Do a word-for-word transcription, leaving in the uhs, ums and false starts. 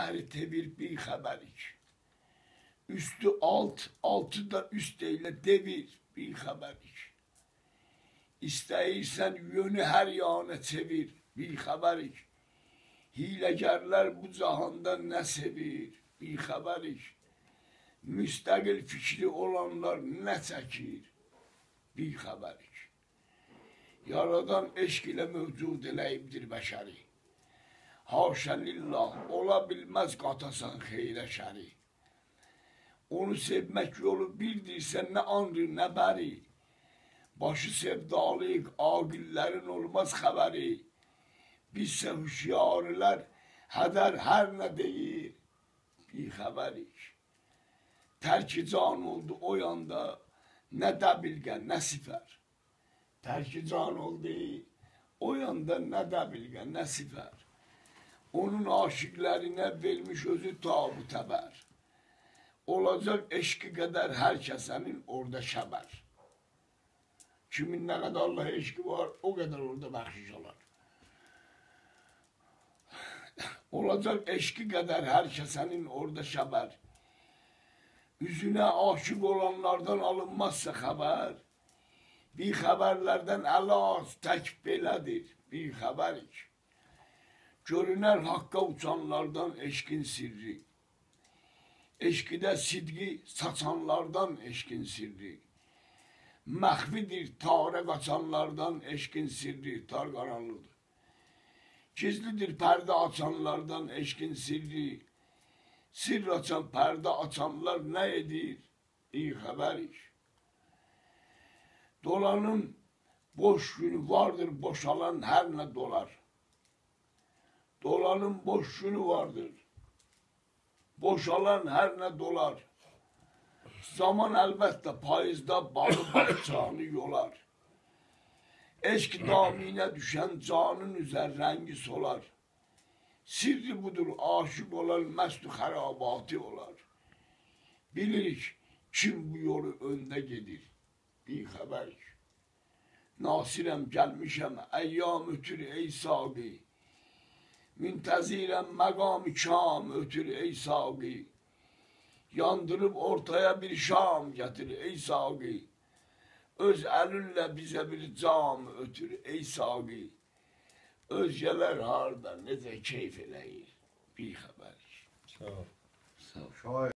şəhəri tevir bir xəbərik. Üstü alt, altı da üst eylə devir bir xəbərik. İstəyirsən yönü hər yana çevir bir xəbərik. Hiləgərlər bu cahanda nə sevir bir xəbərik. Müstəqil fikri olanlar nə çəkir bir xəbərik. Yaradan eşq ilə mövcud eləyibdir bəşəri. Haşə lillah, ola bilməz qatasan xeyrə şəri. Onu sevmək yolu bildirsə nə anrı nə bəri. Başı sevdalıyıq, aqillərin olmaz xəbəri. Bizsə hüşyarilər hədər hər nə deyir bir xəbərik. Tərki can oldu o yanda, nə dəbilgə, nə sifər. Tərki can oldu o yanda, nə dəbilgə, nə sifər. Onun aşiqlərinə vermiş özü tabu təbər. Olacaq eşqi qədər hər kəsənin orada şəbər. Kimin nə qədər Allah eşqi var, o qədər orada bəxşiş olar. Olacaq eşqi qədər hər kəsənin orada şəbər. Üzünə aşıq olanlardan alınmazsa xəbər. Bir xəbərlərdən əlaz tək belədir bir xəbərik. Görünər haqqa uçanlardan eşqin sirri. Eşqidə sidqi saçanlardan eşqin sirri. Məxvidir tarə qaçanlardan eşqin sirri, tar qaranlıdır. Gizlidir pərdə açanlardan eşqin sirri. Sirr açan, pərdə açanlar nə edir? Bir xəbərik. Dolanın boş günü vardır, boşalan hər nə dolar. Dolanın boş günü vardır, boşalan hər nə dolar. Zaman əlbəttə payızda balı baxçanı yolar. Eşq daminə düşən canın üzər rəngi solar. Sirri budur, aşıq olan məst-ü xərabatı olar. Bilirik kim bu yolu öndə gedir, bir xəbərik. Nasirəm gəlmişəm, əyyam ötür ey saqi. Müntəzirəm məqam-ı kam ötür ey saqi. Yandırıb ortaya bir şam gətir ey saqi. Öz əlinlə bizə bir cam ötür ey saqi. Özgələr harda necə keyf eləyir bir xəbərik. Sağ ol. Sağ ol.